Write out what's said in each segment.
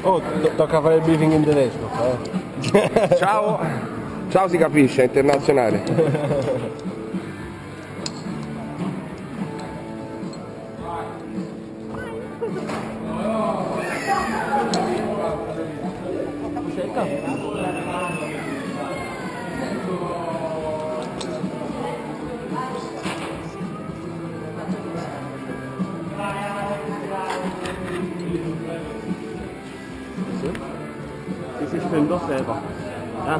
Oh, tocca fare il briefing in tedesco. Ciao! Ciao si capisce, è internazionale. Die sich filmen doch selber. Ja.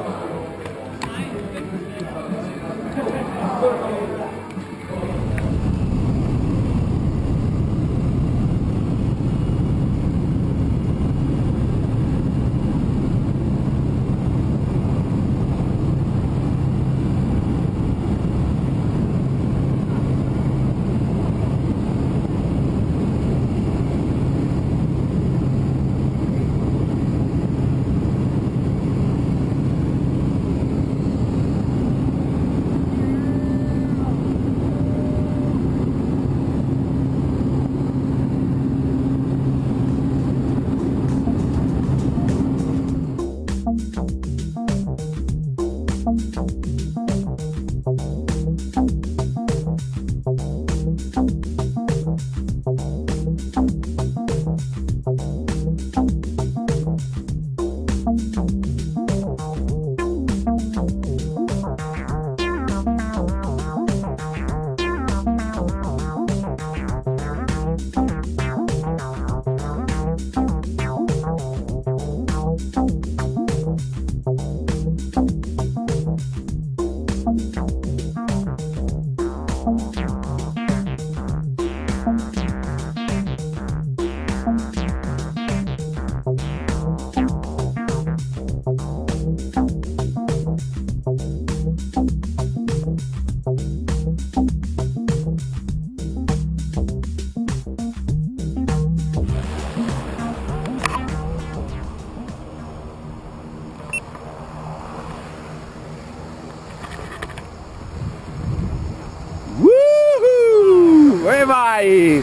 Dove vai?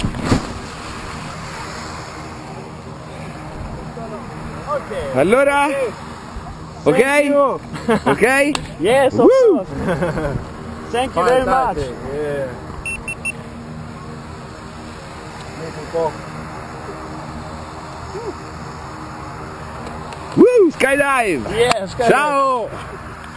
Allora? Ok? Ok? Yes, of course. Thank you very much. Yeah. Woo! Skydive! Yeah, skydive. Ciao!